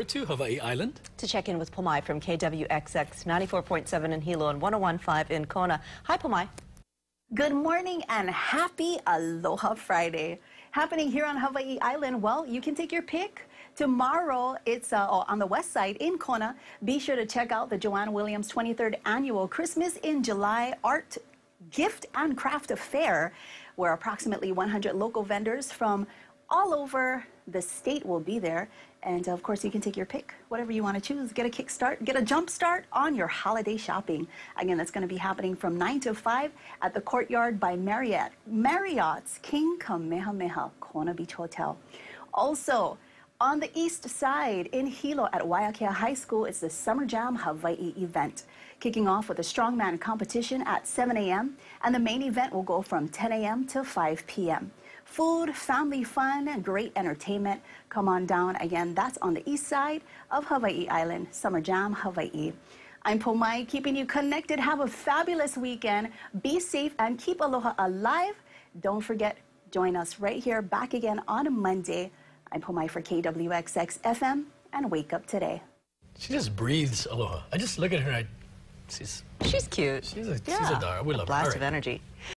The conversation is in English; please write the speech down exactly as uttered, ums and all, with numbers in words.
To Hawaii Island. To check in with Pomai from K W X X ninety-four point seven in Hilo and one oh one point five in Kona. Hi, Pomai. Good morning and happy Aloha Friday. Happening here on Hawaii Island, well, you can take your pick. Tomorrow, it's uh, on the west side in Kona. Be sure to check out the Joanne Williams twenty-third Annual Christmas in July Art, Gift and Craft Fair, where approximately one hundred local vendors from all over the state will be there. And of course, you can take your pick, whatever you want to choose. Get a kickstart, get a jump start on your holiday shopping. Again, that's going to be happening from nine to five at the Courtyard by Marriott, Marriott's King Kamehameha Kona Beach Hotel. Also, on the east side in Hilo at Waiakea High School, it's the Summer Jam Hawaii event, kicking off with a strongman competition at seven A M and the main event will go from ten A M to five P M Food, family fun, and great entertainment. Come on down. Again, that's on the east side of Hawaii Island, Summer Jam Hawaii. I'm Pomai, keeping you connected. Have a fabulous weekend. Be safe and keep aloha alive. Don't forget, join us right here back again on Monday. I'm Pomai for K W X X F M and Wake Up Today. She just breathes aloha. I just look at her and I, she's, She's cute. she's a, yeah. she's a dar. We love a blast her. All right. of energy.